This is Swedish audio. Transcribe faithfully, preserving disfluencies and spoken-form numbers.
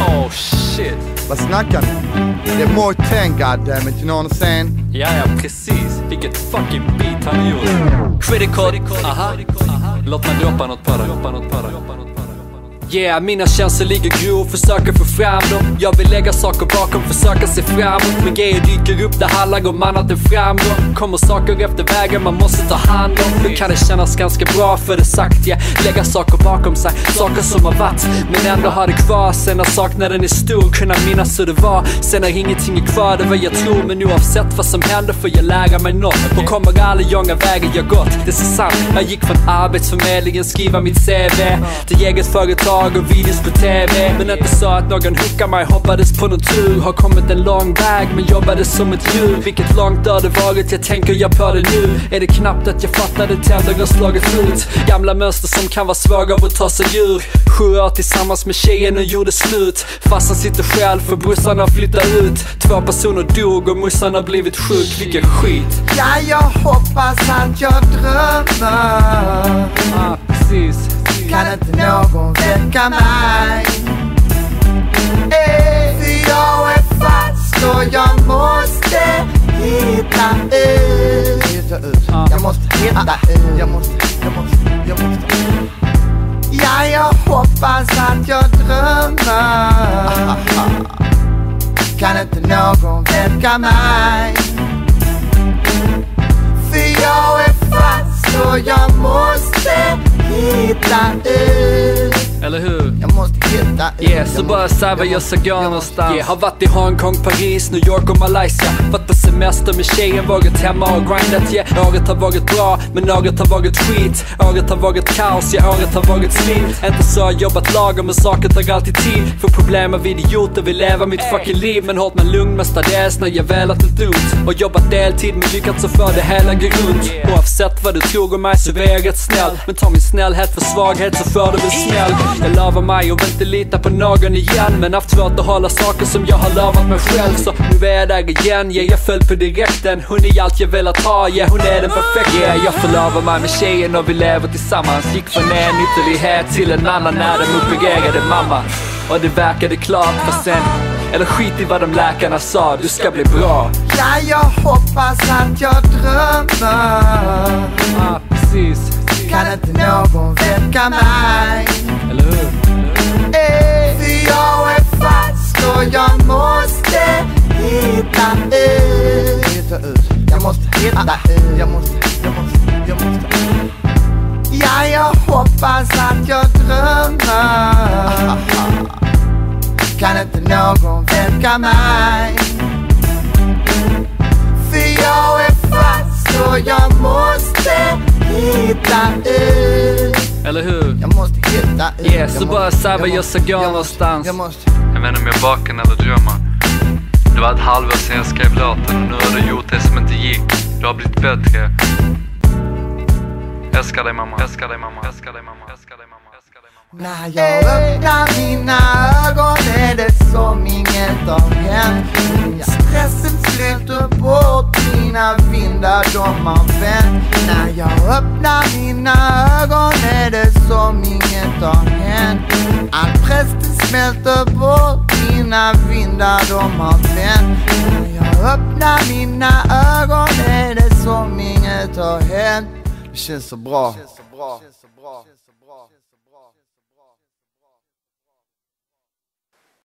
Oh shit. Vad snackar ni? Det är more ten, goddammit, you know what I'm saying? Ja, ja, precis. Vilket fucking beat han gjort. Critical, aha. Låt mig droppa något på det. Yeah, mina känslor ligger grov, försöker få fram dem. Jag vill lägga saker bakom, försöka se framåt. Men grejer dyker upp, det handlar om annat än framgång. Kommer saker efter vägen man måste ta hand om. Nu kan det kännas ganska bra för det sagt, yeah. Lägga saker bakom sig, saker som har varit, men ändå har det kvar. Sen när saknaden är stor, kunna minnas hur det var. Sen när ingenting är kvar, det var jag tror. Men oavsett vad som händer får jag lära mig något. Och kommer aldrig långa vägen jag gått, det är så sant. Jag gick från arbetsförmedlingen, skriva mitt C V till eget företag och videos på T V. Men inte så att någon hookar mig, hoppades på någon tur. Har kommit en lång väg men jobbade som ett djur. Vilket långt har det varit, jag tänker jag på det nu. Är det knappt att jag fattade tänder har slagit ut. Gamla mönster som kan vara svaga av att ta sig ur. Sju år tillsammans med tjejen och gjorde slut. Farsan sitter själv för brorsan har flyttat ut. Två personer dog och morsan har blivit sjuk. Vilken skit. Ja, jag hoppas att jag drömmer. Ah, precis. Kan inte någon väcka mig? Ey, för jag är fast och jag måste hitta ut. Jag måste hitta ut. Jag måste, jag måste, jag måste. Ja, jag hoppas att jag drömmer. Kan inte någon väcka mig? För jag är fast och jag måste hitta ut. Eller hur? Jag måste hitta ut. Yeah, så bara säg vad jag ska gå någonstans. Yeah, har varit i Hongkong, Paris, New York och Malaysia. Varit på semester med tjejen, varit hemma och grindat. Yeah, året har varit bra, men året har varit skit. Året har varit kaos, ja, året har varit slit. Inte så har jag jobbat lager, men saker tar alltid tid. För problem av idioter vill leva mitt fucking liv. Men hållt mig lugn mestadels när jag väl har tagit ut. Och jobbat deltid, men lyckats så för det hela går runt. Oavsett vad du tror om mig så är jag rätt snäll. Men ta min snällhet för svaghet så får du väl snäll. Jag lovar mig och inte lita på någon igen. Men haft svårt att hålla saker som jag har lovat mig själv. Så nu är jag där igen, yeah, jag föll på direkten. Hon är allt jag velat ha, yeah, hon är den perfekta. Yeah, jag förlovar mig med tjejen och vi lever tillsammans. Gick från en ytterlighet till en annan när de opererade mamma. Och det verkade klart för sen. Eller skit i vad de läkarna sa, du ska bli bra. Ja, jag hoppas att jag drömmer. Ah, precis. Kan inte någon väcka mig? Eller hur? Ey, för jag är fast och jag måste hitta ut. Hitta ut. Jag måste hitta ut. Jag måste, jag måste, jag måste. Ja, jag hoppas att jag drömmer. Kan inte någon väcka mig? För jag är fast och jag måste hitta ut. Eller hur? Jag måste hitta ut. Yeah, så bara säg vad jag ska gå någonstans. Jag måste. Jag vet inte om jag baken eller drömmer. Det var ett halvår sedan jag skrev låten och nu har du gjort det som inte gick. Du har blivit bättre. Älskar dig mamma, älskar dig mamma, älskar dig mamma, älskar dig mamma, älskar dig mamma. När jag öppnar mina ögon är det som inget har hänt. Stressen släpper bort, mina vindar de har vänt. När jag öppnar mina ögon är det som inget har hänt. All pressen smälter bort, mina vindar de har vänt. När jag öppnar mina ögon är det som inget har hänt. Det känns så bra. Det känns så bra.